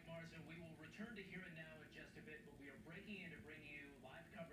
Mike Marsden. We will return to Here and Now in just a bit, but we are breaking in to bring you live coverage